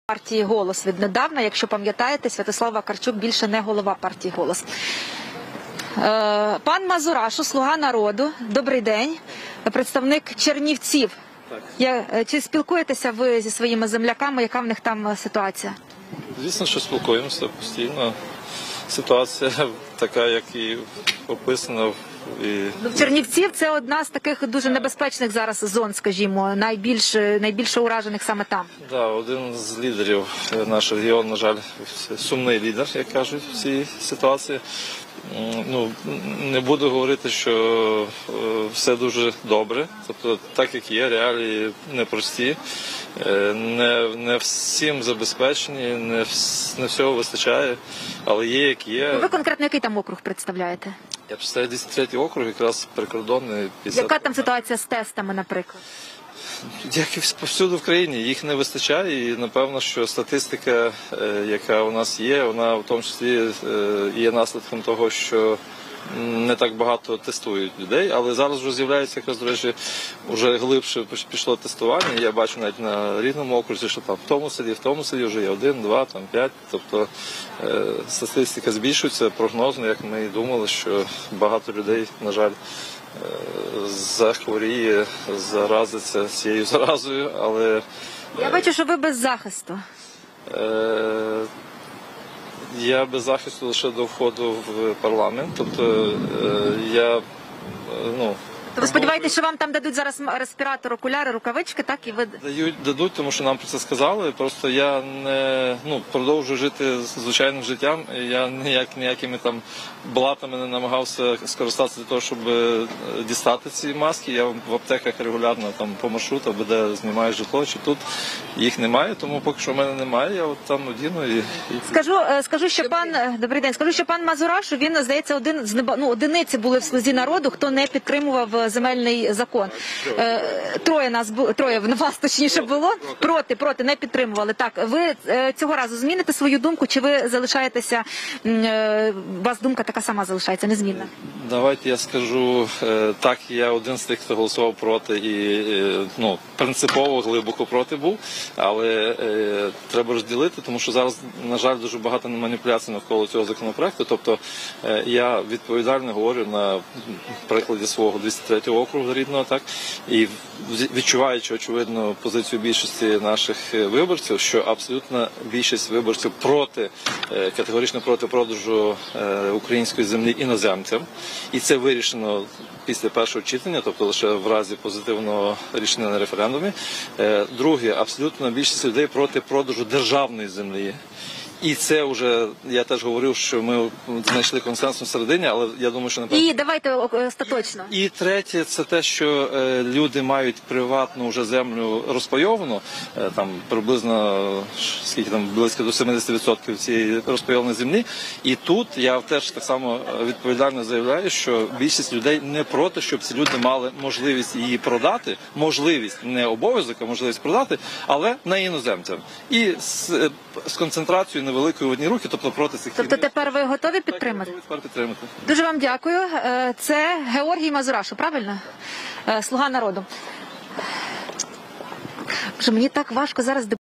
партії «Голос» віднедавна. Якщо пам'ятаєте, Святослав Вакарчук більше не голова партії «Голос». Пан Мазурашу, «Слуга народу», добрий день, представник Чернівців. Чи спілкуєтеся ви зі своїми земляками, яка в них там ситуація? Звісно, що спілкуємося постійно. Ситуація така, як і описана. Чернівців – це одна з таких дуже небезпечних зараз зон, скажімо, найбільше уражених саме там. Так, один з лідерів нашого регіону, на жаль, сумний лідер, як кажуть, в цій ситуації. Не буду говорити, що все дуже добре, тобто так, як є, реалії непрості, не всім забезпечені, не всього вистачає, але є, як є. Ви конкретно який там округ представляєте? Я представляю 203-й округ, якраз прикордонний. Яка там ситуація з тестами, наприклад? Як і повсюди в країні, їх не вистачає, і напевно, що статистика, яка у нас є, вона в тому числі є наслідком того, що не так багато тестують людей, але зараз вже з'являється, якраз, до речі, вже глибше пішло тестування. Я бачу навіть на рідному окрузі, що там в тому селі вже є 1, 2, 5, тобто статистика збільшується, прогнозно, як ми і думали, що багато людей, на жаль, захворіє, заразиться цією заразою, але... Я бачу, що ви без захисту. Я без захисту лише до входу в парламент, тобто Ви сподіваєтеся, що вам там дадуть зараз респіратор, окуляри, рукавички, так? І ви... Дадуть, тому що нам про це сказали, просто я продовжую жити звичайним життям, я ніякими там блатами не намагався скористатися для того, щоб дістати ці маски. Я в аптеках регулярно там по маршруту, де знімаю житло, чи тут їх немає, тому поки що в мене немає, я от там одіну і... Скажу, що добрий день, скажу, що пан Мазурашу, він, здається, одиниці були в «Слузі народу», хто не підтримував земельний закон. Троє вас точніше було, проти, не підтримували. Так, ви цього разу зміните свою думку, чи ви залишаєтеся, у вас думка така сама залишається, незмінна? Давайте я скажу, так, я один з тих, хто голосував проти і принципово глибоко проти був, але треба розділити, тому що зараз, на жаль, дуже багато маніпуляцій навколо цього законопроекту, тобто я відповідально говорю на прикладі свого 203-го округу рідного, так, і відчуваючи, очевидно, позицію більшості наших виборців, що абсолютна більшість виборців категорично проти продажу української землі іноземцям, і це вирішено після першого читання, тобто лише в разі позитивного рішення на референдумі. Друге, абсолютна більшість людей проти продажу державної землі. І це вже, я теж говорив, що ми знайшли консенсус всередині, але я думаю, що напевно... І давайте остаточно. І третє, це те, що люди мають приватну вже землю розпайовану, там приблизно, близько до 70% цієї розпайованої землі. І тут я теж так само відповідально заявляю, що більшість людей не проти, щоб ці люди мали можливість її продати, можливість, не обов'язок, а можливість продати, але не іноземцям. І з концентрацією невеликої в одні руки, тобто проти цих... Тобто тепер ви готові підтримати? Так, готові підтримати. Дуже вам дякую. Це Георгій Мазурашу, правильно? «Слуга народу». Мені так важко зараз